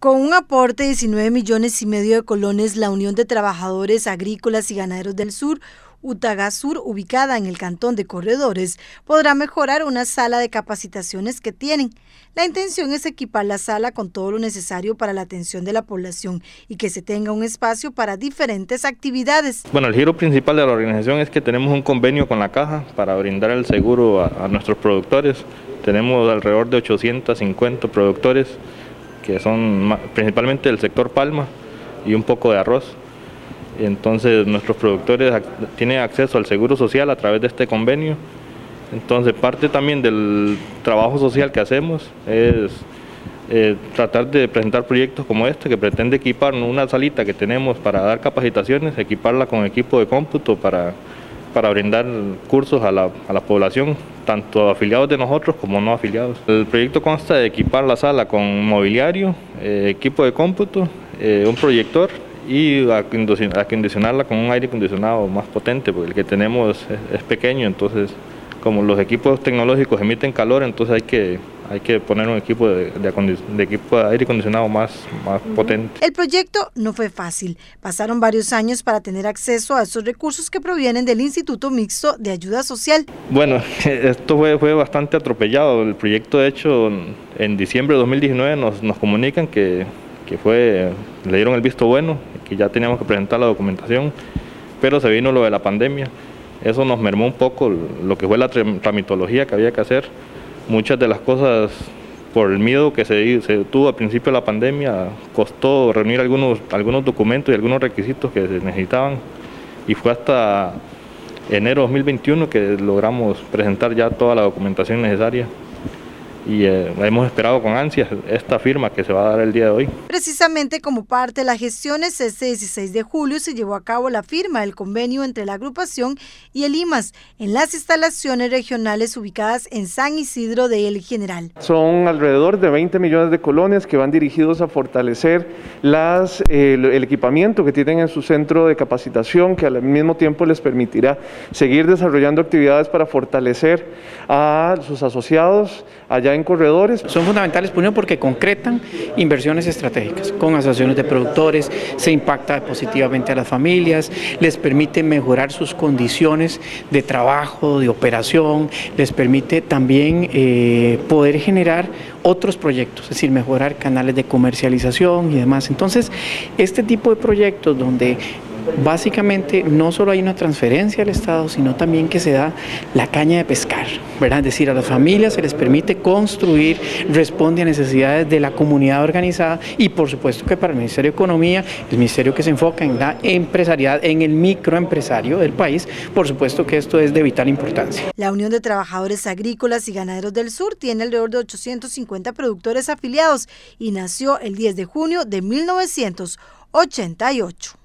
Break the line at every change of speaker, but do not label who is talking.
Con un aporte de 19,5 millones de colones, la Unión de Trabajadores Agrícolas y Ganaderos del Sur, Utagasur, ubicada en el cantón de Corredores, podrá mejorar una sala de capacitaciones que tienen. La intención es equipar la sala con todo lo necesario para la atención de la población y que se tenga un espacio para diferentes actividades.
Bueno, el giro principal de la organización es que tenemos un convenio con la Caja para brindar el seguro a nuestros productores. Tenemos alrededor de 850 productores que son principalmente del sector palma y un poco de arroz. Entonces nuestros productores tienen acceso al seguro social a través de este convenio. Entonces parte también del trabajo social que hacemos es tratar de presentar proyectos como este que pretende equipar una salita que tenemos para dar capacitaciones, equiparla con equipo de cómputo para brindar cursos a la población, tanto afiliados de nosotros como no afiliados. El proyecto consta de equipar la sala con mobiliario, equipo de cómputo, un proyector y acondicionarla con un aire acondicionado más potente, porque el que tenemos es pequeño, entonces como los equipos tecnológicos emiten calor, entonces hay que poner un equipo de aire acondicionado más potente.
El proyecto no fue fácil. Pasaron varios años para tener acceso a esos recursos que provienen del Instituto Mixto de Ayuda Social.
Bueno, esto fue bastante atropellado. El proyecto, de hecho, en diciembre de 2019 nos comunican que le dieron el visto bueno, que ya teníamos que presentar la documentación, pero se vino lo de la pandemia. Eso nos mermó un poco lo que fue la tramitología que había que hacer. Muchas de las cosas, por el miedo que se tuvo al principio de la pandemia, costó reunir algunos documentos y algunos requisitos que se necesitaban. Y fue hasta enero de 2021 que logramos presentar ya toda la documentación necesaria. Y hemos esperado con ansias esta firma que se va a dar el día de hoy.
Precisamente como parte de las gestiones, este 16 de julio se llevó a cabo la firma del convenio entre la agrupación y el IMAS en las instalaciones regionales ubicadas en San Isidro de El General.
Son alrededor de 20 millones de colones que van dirigidos a fortalecer el equipamiento que tienen en su centro de capacitación, que al mismo tiempo les permitirá seguir desarrollando actividades para fortalecer a sus asociados allá en Corredores.
Son fundamentales, primero porque concretan inversiones estratégicas con asociaciones de productores, se impacta positivamente a las familias, les permite mejorar sus condiciones de trabajo, de operación, les permite también poder generar otros proyectos, es decir, mejorar canales de comercialización y demás. Entonces, este tipo de proyectos donde básicamente no solo hay una transferencia al Estado, sino también que se da la caña de pescar, ¿verdad? Es decir, a las familias se les permite construir, responde a necesidades de la comunidad organizada y por supuesto que para el Ministerio de Economía, el ministerio que se enfoca en la empresariedad, en el microempresario del país, por supuesto que esto es de vital importancia.
La Unión de Trabajadores Agrícolas y Ganaderos del Sur tiene alrededor de 850 productores afiliados y nació el 10 de junio de 1988.